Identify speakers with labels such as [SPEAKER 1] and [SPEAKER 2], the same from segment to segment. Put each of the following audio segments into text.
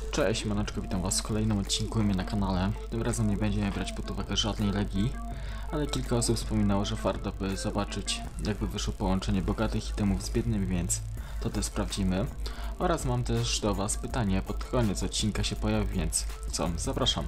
[SPEAKER 1] Cześć, maneczko, witam was w kolejnym odcinku u mnie na kanale. Tym razem nie będziemy brać pod uwagę żadnej legii, ale kilka osób wspominało, że warto by zobaczyć, jakby wyszło połączenie bogatych itemów z biednymi, więc to też sprawdzimy. Oraz mam też do was pytanie, pod koniec odcinka się pojawi, więc co, zapraszam.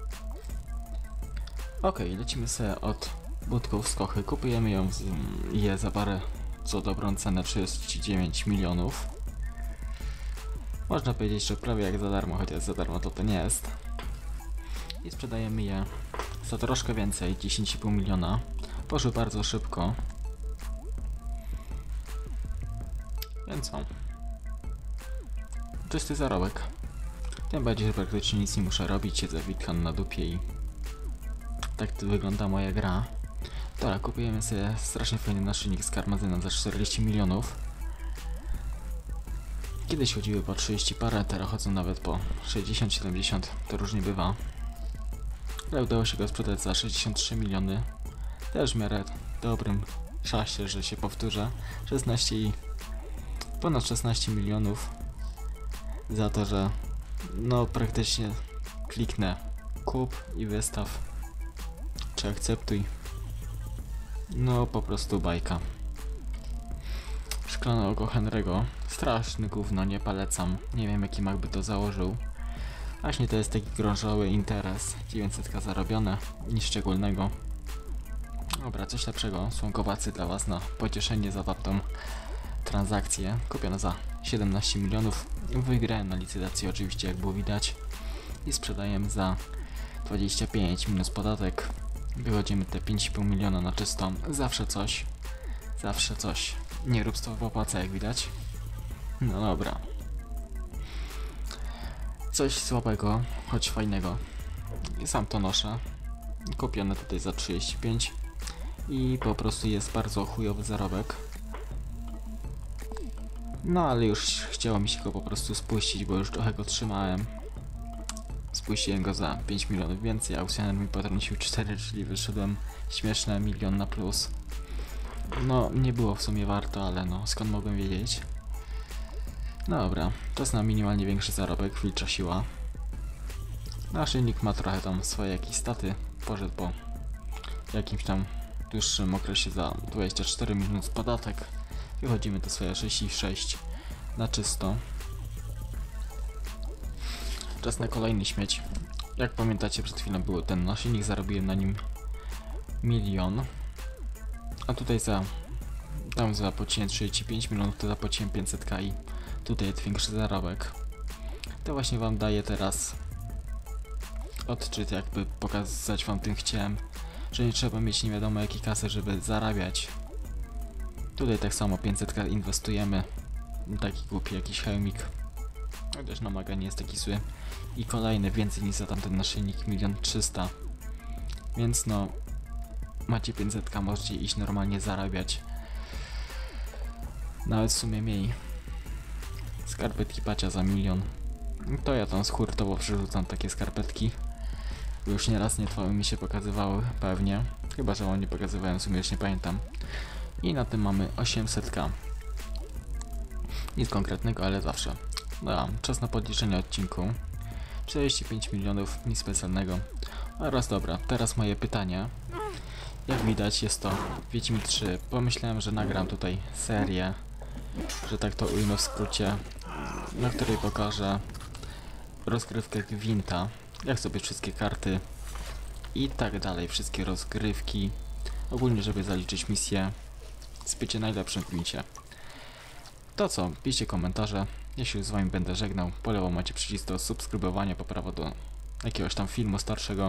[SPEAKER 1] Okej, lecimy sobie od budków z kochy, kupujemy je za parę, co dobrą cenę 39 milionów. Można powiedzieć, że prawie jak za darmo, chociaż za darmo to nie jest. I sprzedajemy je za troszkę więcej, 10,5 miliona. Poszły bardzo szybko. Więc co? Czysty zarobek. Tym bardziej, że praktycznie nic nie muszę robić, siedzę witkan na dupie i tak to wygląda moja gra. Dobra, kupujemy sobie strasznie fajny naszyjnik z karmazynem za 40 milionów. Kiedyś chodziły po 30 parę, teraz chodzą nawet po 60-70, to różnie bywa. Ale udało się go sprzedać za 63 miliony. Też w miarę dobrym czasie, że się powtórzę. Ponad 16 milionów za to, że no praktycznie kliknę kup i wystaw, czy akceptuj. No po prostu bajka. Szklane oko Henry'ego. Straszny gówno, nie polecam. Nie wiem jaki Mac by to założył. Właśnie to jest taki grożowy interes. 900k zarobione. Nic szczególnego. Dobra, coś lepszego. Słonkowacy dla was na pocieszenie za wartą transakcję. Kupione za 17 milionów. Wygrałem na licytacji oczywiście, jak było widać. I sprzedajemy za 25 minus podatek. Wychodzimy te 5,5 miliona na czysto. Zawsze coś. Zawsze coś. Nie rób to w opłaca, jak widać. No dobra. Coś słabego, choć fajnego. I sam to noszę. Kupione tutaj za 35. I po prostu jest bardzo chujowy zarobek. No ale już chciało mi się go po prostu spuścić, bo już trochę go trzymałem. Spuściłem go za 5 milionów więcej, aukcjoner mi potrącił 4, czyli wyszedłem śmieszne milion na plus. No, nie było w sumie warto, ale no, skąd mogłem wiedzieć? No dobra, czas na minimalnie większy zarobek, wilcza siła. Naszyjnik ma trochę tam swoje jakieś staty, poszedł po jakimś tam dłuższym okresie za 24 minut podatek. Wychodzimy do swoje 6,6 na czysto. Czas na kolejny śmieć. Jak pamiętacie, przed chwilą był ten naszyjnik, zarobiłem na nim 1 milion. A tutaj tam zapłaciłem 35 milionów, to zapłaciłem 500k i tutaj jest większy zarobek. To właśnie wam daję teraz odczyt, jakby pokazać wam tym chciałem, że nie trzeba mieć nie wiadomo jakiej kasy, żeby zarabiać. Tutaj tak samo 500k inwestujemy. Taki głupi jakiś hełmik. Chociaż na maga nie jest taki zły. I kolejny, więcej niż za tamten naszyjnik, 1 300 000. Więc no, macie 500k, możecie iść normalnie zarabiać. Nawet w sumie mniej. Skarpetki pacia za 1 milion. To ja tam hurtowo przerzucam takie skarpetki. Bo już nieraz mi się pokazywały, pewnie. Chyba, że wam nie pokazywałem, w sumie już nie pamiętam. I na tym mamy 800k. Nic konkretnego, ale zawsze. Dobra, czas na podliczenie odcinku. 45 milionów, nic specjalnego. Oraz dobra, teraz moje pytanie. Jak widać jest to Wiedźmin 3. Pomyślałem, że nagram tutaj serię, że tak to ujmę w skrócie, na której pokażę rozgrywkę Gwinta, jak sobie wszystkie karty i tak dalej, wszystkie rozgrywki, ogólnie żeby zaliczyć misję z bycie najlepszym w Gwincie. To co, piszcie komentarze, ja się z wami będę żegnał, po lewo macie przycisk do subskrybowania, po prawo do jakiegoś tam filmu starszego.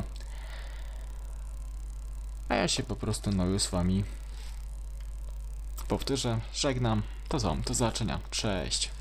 [SPEAKER 1] A ja się po prostu już z wami powtórzę, żegnam, to co, do zobaczenia, cześć!